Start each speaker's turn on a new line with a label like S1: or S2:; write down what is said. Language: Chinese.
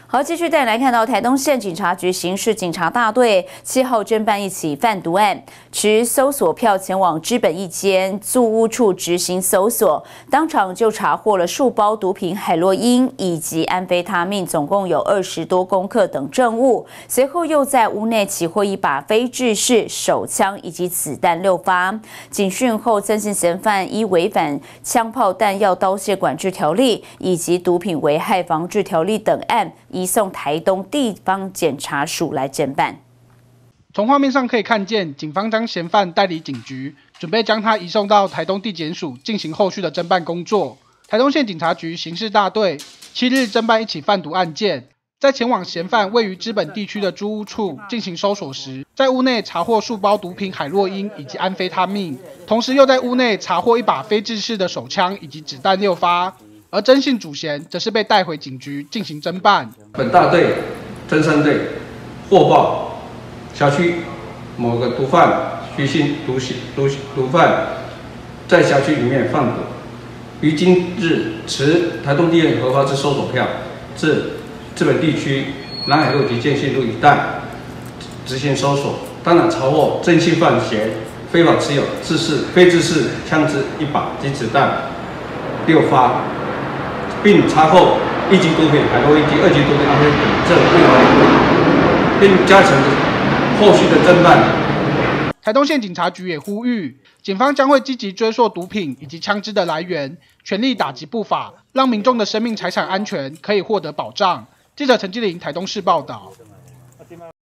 S1: 好，继续带你来看到台东县警察局刑事警察大队7号侦办一起贩毒案，持搜索票前往知本一间租屋处执行搜索，当场就查获了数包毒品海洛因以及安非他命，总共有20多公克等证物。随后又在屋内起获一把非制式手枪以及子弹6发。警讯后，曾姓嫌犯依违反枪炮弹药刀械管制条例以及毒品危害防治条例等案，移送台东地方检察署来侦办。
S2: 从画面上可以看见，警方将嫌犯带离警局，准备将他移送到台东地检署进行后续的侦办工作。台东县警察局刑事大队7日侦办一起贩毒案件，在前往嫌犯位于知本地区的租屋处进行搜索时，在屋内查获数包毒品海洛因以及安非他命，同时又在屋内查获一把非制式的手枪以及子弹6发。而曾姓主嫌则是被带回警局进行侦办。
S3: 本大队侦三队获报辖区某个毒贩徐姓毒贩在辖区里面贩毒，于今日持台东地院核发之搜索票，至知本地区南海路及建信路一带执行搜索，当场查获曾姓犯嫌非法持有非制式枪支1把及子弹6发。并查获1级毒品海洛因及2级毒品安非等证物，并加强后续的侦办。
S2: 台东县警察局也呼吁，警方将会积极追溯毒品以及枪支的来源，全力打击不法，让民众的生命财产安全可以获得保障。记者陈基玲台东市报道。